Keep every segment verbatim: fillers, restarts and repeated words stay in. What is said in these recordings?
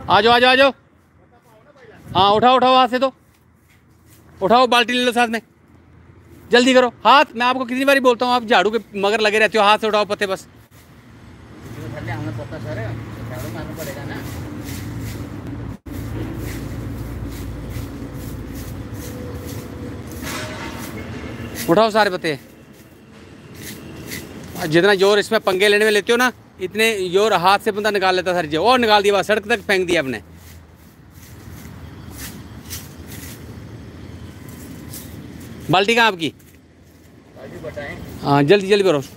आ जाओ आ जाओ आ जाओ। हाँ उठाओ उठाओ हाथ से, तो उठाओ, बाल्टी ले लो साथ में, जल्दी करो। हाथ, मैं आपको कितनी बारी बोलता हूँ, आप झाड़ू के मगर लगे रहते हो। हाथ से उठाओ पत्ते बस। उठाओ सारे पत्ते। जितना जोर इसमें पंगे लेने में लेते हो ना, इतने जोर हाथ से बंदा निकाल लेता सारी चीज़। और निकाल दिया, सड़क तक फेंक दिया आपने। बाल्टी कहाँ आपकी? हाँ जल्दी जल्दी करो।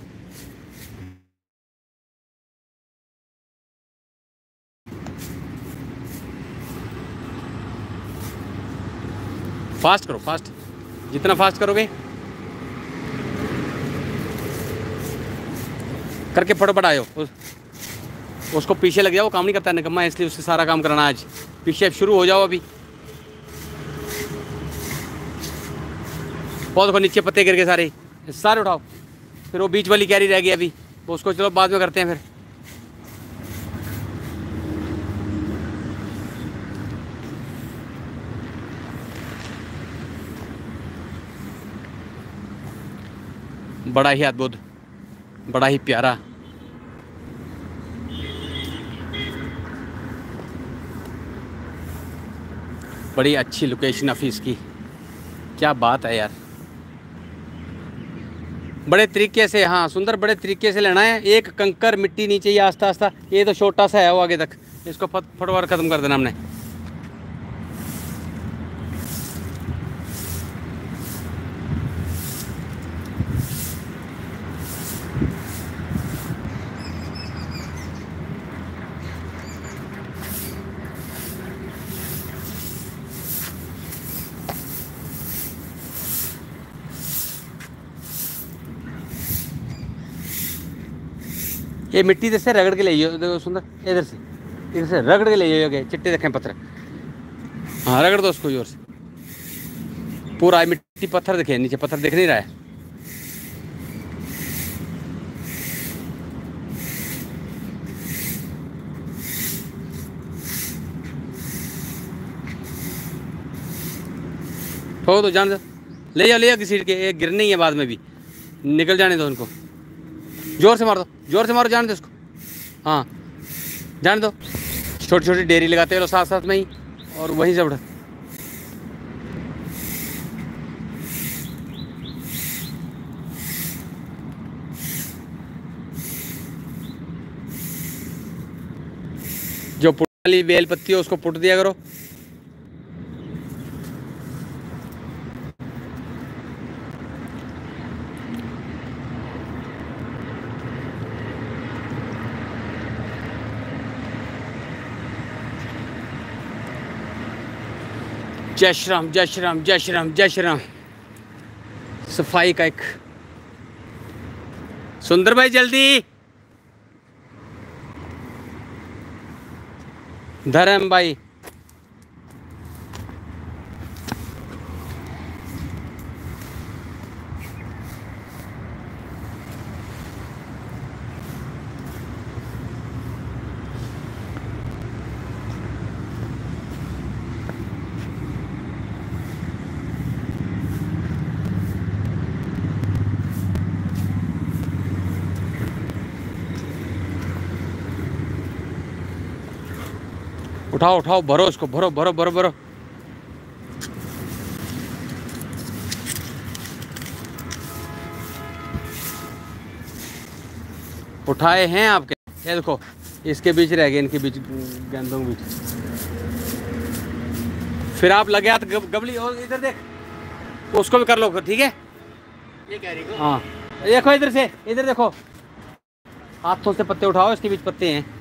फास्ट करो, फास्ट, जितना फास्ट करोगे करके फटाफट आयो। उस, उसको पीछे लग जाओ, वो काम नहीं करता निकम्मा, इसलिए उससे सारा काम कराना आज। पीछे शुरू हो जाओ अभी। बहुत देखो नीचे पत्ते गिर गए सारे, सारे उठाओ। फिर वो बीच वाली कैरी रह गई अभी, वो उसको चलो बाद में करते हैं फिर। बड़ा ही अद्भुत, बड़ा ही प्यारा, बड़ी अच्छी लोकेशन ऑफिस की। क्या बात है यार, बड़े तरीके से, हाँ सुंदर, बड़े तरीके से लेना है। एक कंकर मिट्टी नीचे ही आस्ता आस्ता, ये तो छोटा सा है वो आगे तक, इसको फटवार खत्म कर देना हमने। ये मिट्टी इधर से रगड़ के ले जाओ, देखो सुंदर, इधर से इधर से रगड़ के ले जाओगे। चिट्टे देखें पत्थर, हाँ रगड़ दो उसको जोर से। पूरा मिट्टी पत्थर दिखे, नीचे पत्थर दिख नहीं रहा है। हो तो जान दो, ले जाओ ले जाओ किसी के, ये गिरने ही है बाद में भी, निकल जाने दो उनको। जोर से मार दो, जोर से मारो, जाने दो उसको, हाँ जाने दो। छोटी छोटी डेरी लगाते हो साथ साथ में ही, और वहीं से उठा। जो पुट वाली बेल पत्ती है उसको पुट दिया करो। जय श्री राम, जय श्री राम, जय श्री राम, जय श्री राम। सफाई का एक सुंदर भाई, जल्दी। धर्म भाई, उठाओ उठाओ, भरो उसको, भरो भरो भरो भरो। उठाए हैं आपके, ये देखो इसके बीच रह गए, इनके बीच गेंदों के बीच। फिर आप लगे हाथ गबली, और इधर देख, उसको भी कर लो ठीक है। ये कह रही हाँ देखो इधर से, इधर देखो, हाथों से पत्ते उठाओ, इसके बीच पत्ते हैं।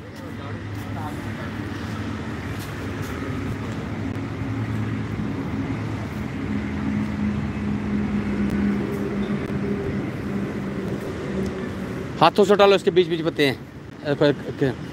हाथों से उठा लो, इसके बीच बीच पत्ते हैं।